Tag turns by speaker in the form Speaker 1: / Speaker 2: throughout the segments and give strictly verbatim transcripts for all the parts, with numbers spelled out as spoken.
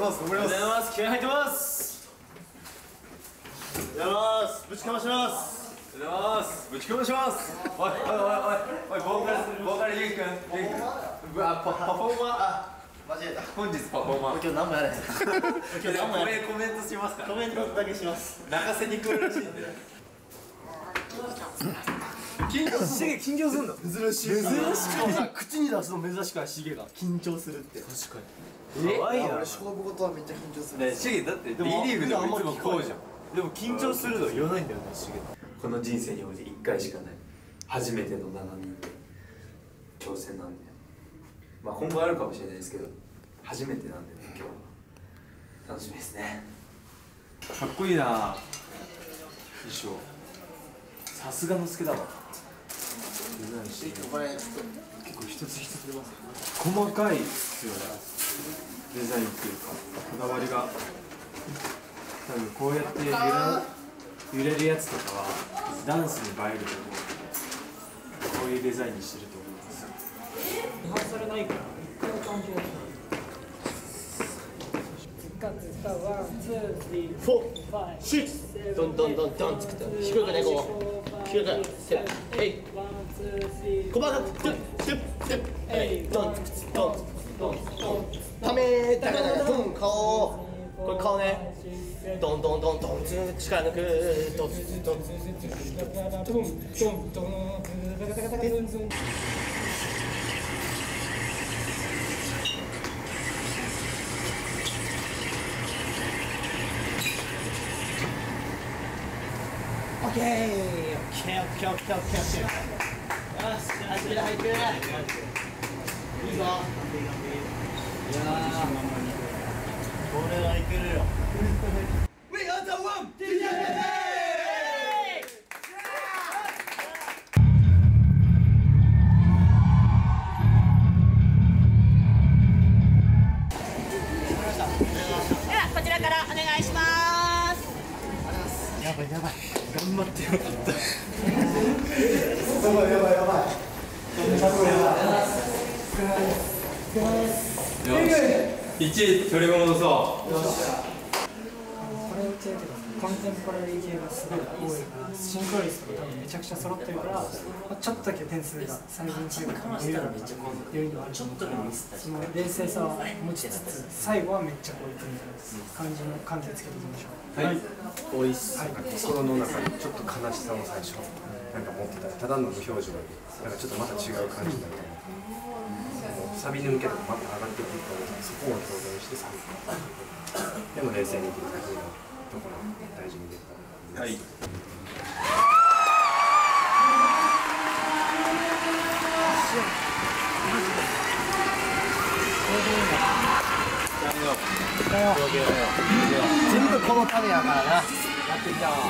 Speaker 1: ます。頑張ります。
Speaker 2: ます。気合入ってます。
Speaker 1: やります。ぶちかまします。
Speaker 2: おはようございます。ぶちかまします。おいおいおいおいおい、ボーカルボーカルゆうきくん、ゆうきくん。うわ、パパフォーマー。あ、間違えた。本日パフォーマー。
Speaker 1: 今日何もやらへん。今日何もやらへん。
Speaker 2: コメントしますか。
Speaker 1: コメントだけします。
Speaker 2: 泣かせに来るらしいんで。緊張する。緊張するの。
Speaker 1: 珍しい。珍しくさ、口に出すの珍しくない。シゲが緊張するって。確かに。可愛いな。俺勝負事はめっちゃ緊張する。
Speaker 2: ね、シゲだって D リーグでもいつもこうじゃん。でも緊張するの言わないんだよね、シゲ。この人生においていっかいしかない初めてのしちにんで挑戦なんで、まあ今後あるかもしれないですけど、初めてなんでね、今日は楽しみですね。かっこいいな衣装。さすがのすけだわ。
Speaker 1: これ
Speaker 2: 結構一つ一つ出ますよ。細かいですよね、デザインっていうかこだわりが。多分こうやって揺ら揺れるやつとかはダンスに映えると思うので、こういうデザインにしてると思います。
Speaker 3: リハーサルないから一回感じがワン、ツー、スリー、フォー、ファイブ、シックス、
Speaker 1: どんどんどんどん作った低くね、こう低くセッえい細かくトゥットゥットゥッえいドンドンドンドンためたかなドン顔これ顔ねドンドンドンドン力抜くドンドンオッケーオッケーオッケーオッケーオッケーオッケーよし足で入っていいぞ。いやーこれはいけるよ。We are the one!
Speaker 4: ではこちらからお願いします。
Speaker 1: やばいやばい頑張ってよかったやばいやばいやばい
Speaker 2: いちい取り戻そう。
Speaker 3: これ系というかコンテンポラリー系がすごい多いからシンクロ率とか多分めちゃくちゃ揃ってるから、まあ、ちょっとだけ点数が最後の最後に余裕が余裕があると思うから、その冷静さは持ちつつ最後はめっちゃこういう感じの感じでつけていきましょう。
Speaker 5: はい、多いっす。心の中にちょっと悲しさを最初なんか持ってたら、ただの無表情でなんかちょっとまた違う感じになると思う。サビ抜けとかまた上がってくるから、そこを表現してサビでも冷静にいく感じのところを大事にできたらいいです。
Speaker 1: 全部このためやからな。やってきたわ。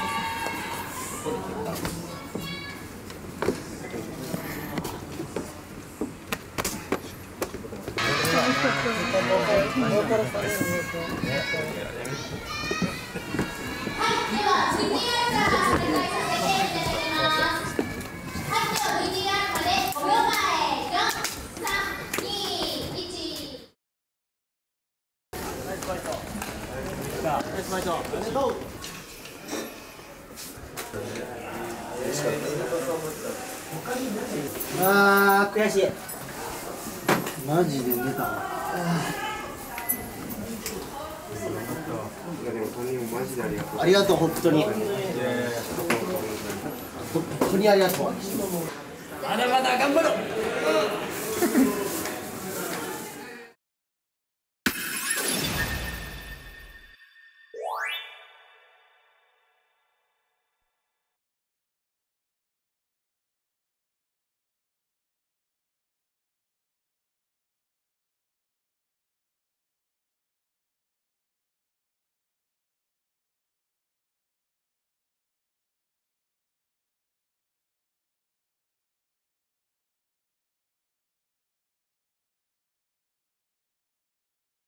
Speaker 1: あー悔しい。マジで寝たわ。ありがとう本当に。本当にありがとう。
Speaker 2: まだまだ頑張ろう。